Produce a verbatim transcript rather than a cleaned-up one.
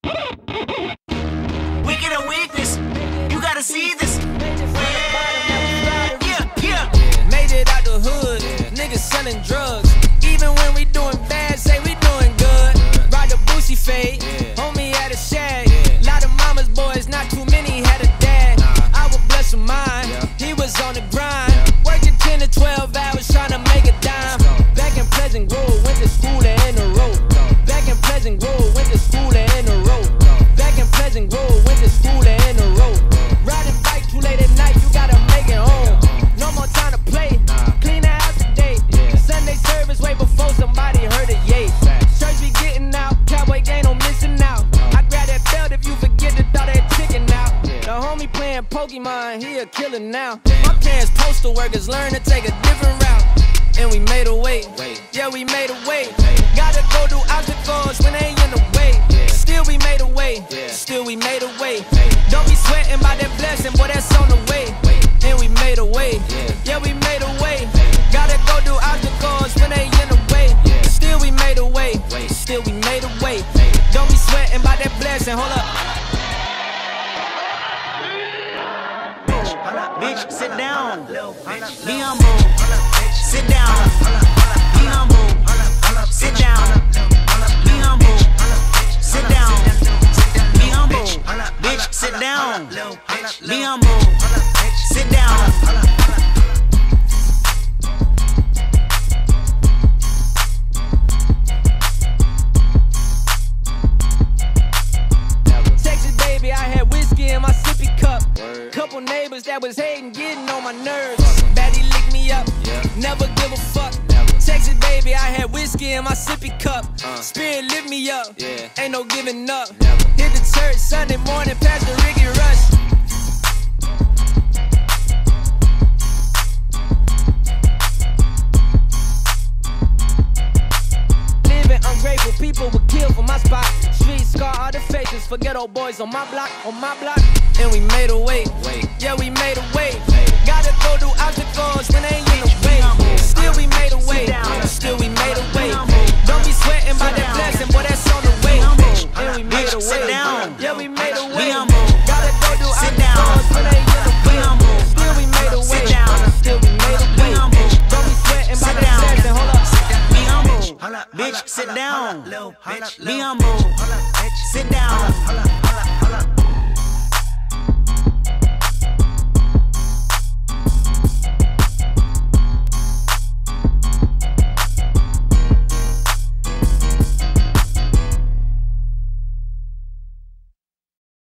Wicked and weakness, you gotta see this. Yeah, yeah. Made it out the hood, niggas selling drugs. Even when we doing bad, say we doing good. Ride the Boosie fade, homie had a shag. Lot of mama's boys, not too many had a dad. I would bless him mine, he was on the grind. Working ten to twelve hours trying to make a dime. Back in Pleasant Grove, went to school to end the road. Back in Pleasant Grove, went to school to end the road. Back in Pleasant Grove, went to school to end the road. Riding bike too late at night, you gotta make it home. No more time to play, clean the house today. Sunday service way before somebody heard it, yay. Church be getting out, cowboy gang no missing out. I grab that belt if you forget to throw that chicken out. The homie playing Pokemon, he a killer now. My parents postal workers learn to take a different route. And we made a way, yeah we made a way. Gotta go do obstacles when they in the way. Still we made a way, still we made a way. Don't be sweating by that blessing, boy that's on the way. And we made a way, yeah we made a way. Gotta go do obstacles when they in the way. Still we made a way, still we made a way. Don't be sweating by that blessing, hold up. Bitch, sit down. Be humble. Sit down. Be humble. Sit down. Be humble. Sit down. Be humble. Bitch, sit down. Be humble. Sit down. Texas baby, I had whiskey in my sippy cup. Couple neighbors that was hating, getting on my nerves. Baddie licked me up, never give a fuck. Texas baby, I had whiskey in my sippy cup. Spirit lift me up, ain't no giving up. Hit the church Sunday morning, Pastor Ricky Rush. Living ungrateful, people would kill for my spot. Streets scar all the faces, forget old boys on my block, on my block. And we made a way, yeah we made a way. Gotta go do obstacles when they in the way. Still we made a way, still we made a way. Don't be sweating by that blessing, boy that's on the way. And we made a way, yeah we made a way. Gotta go do obstacles when they in the way. Still we made a way, still we made a way. Don't be sweating by that blessing, hold up. Be humble. Bitch, sit down. Be humble.